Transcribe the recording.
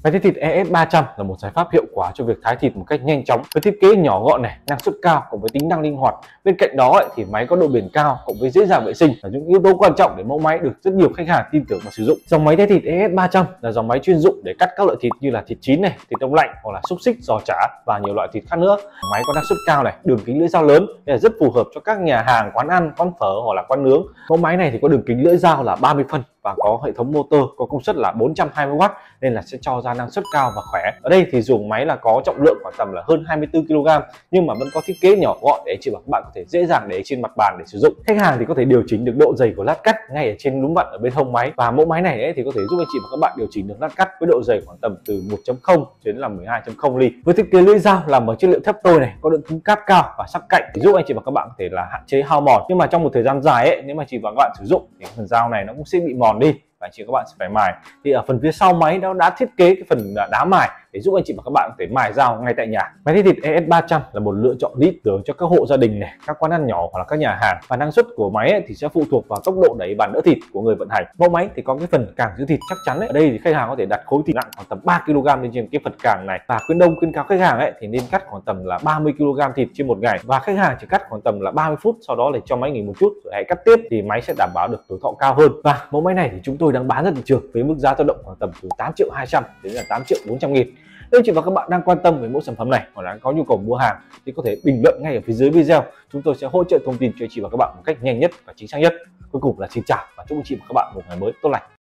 Máy thái thịt ES300 là một giải pháp hiệu quả cho việc thái thịt một cách nhanh chóng với thiết kế nhỏ gọn này, năng suất cao cùng với tính năng linh hoạt. Bên cạnh đó thì máy có độ bền cao cộng với dễ dàng vệ sinh là những yếu tố quan trọng để mẫu máy được rất nhiều khách hàng tin tưởng và sử dụng. Dòng máy thái thịt ES300 là dòng máy chuyên dụng để cắt các loại thịt như là thịt chín này, thịt đông lạnh hoặc là xúc xích, giò chả và nhiều loại thịt khác nữa. Máy có năng suất cao này, đường kính lưỡi dao lớn nên là rất phù hợp cho các nhà hàng, quán ăn, quán phở hoặc là quán nướng. Mẫu máy này thì có đường kính lưỡi dao là 30 phân và có hệ thống motor có công suất là 420W nên là sẽ cho ra năng suất cao và khỏe. Ở đây thì dùng máy là có trọng lượng khoảng tầm là hơn 24 kg nhưng mà vẫn có thiết kế nhỏ gọn để anh chị và các bạn có thể dễ dàng để trên mặt bàn để sử dụng. Khách hàng thì có thể điều chỉnh được độ dày của lát cắt ngay ở trên núm vặn ở bên hông máy, và mẫu máy này thì có thể giúp anh chị và các bạn điều chỉnh được lát cắt với độ dày khoảng tầm từ 1.0 đến là 12.0 ly. Với thiết kế lưỡi dao làm bằng chất liệu thép tôi này, có độ cứng cáp cao và sắc cạnh thì giúp anh chị và các bạn có thể là hạn chế hao mòn. Nhưng mà trong một thời gian dài nếu mà chị và các bạn sử dụng thì phần dao này nó cũng sẽ bị mòn đi và anh chị và các bạn sẽ phải mài. Thì ở phần phía sau máy nó đã thiết kế cái phần đá mài để giúp anh chị và các bạn có thể mài dao ngay tại nhà. Máy thái thịt ES300 là một lựa chọn lý tưởng cho các hộ gia đình này, các quán ăn nhỏ hoặc là các nhà hàng, và năng suất của máy thì sẽ phụ thuộc vào tốc độ đẩy và đỡ thịt của người vận hành. Mẫu máy thì có cái phần càng giữ thịt chắc chắn ở đây thì khách hàng có thể đặt khối thịt nặng khoảng tầm 3 kg lên trên cái phần càng này, và khuyến cáo khách hàng thì nên cắt khoảng tầm là 30 kg thịt trên một ngày, và khách hàng chỉ cắt khoảng tầm là 30 phút sau đó để cho máy nghỉ một chút rồi hãy cắt tiếp thì máy sẽ đảm bảo được tuổi thọ cao hơn. Và mẫu máy này thì chúng tôi đang bán ra thị trường với mức giá dao động khoảng tầm từ 8.200.000 đến là 8.400.000. Nếu chị và các bạn đang quan tâm về mẫu sản phẩm này hoặc là có nhu cầu mua hàng thì có thể bình luận ngay ở phía dưới video, chúng tôi sẽ hỗ trợ thông tin cho chị và các bạn một cách nhanh nhất và chính xác nhất. Cuối cùng là xin chào và chúc chị và các bạn một ngày mới tốt lành.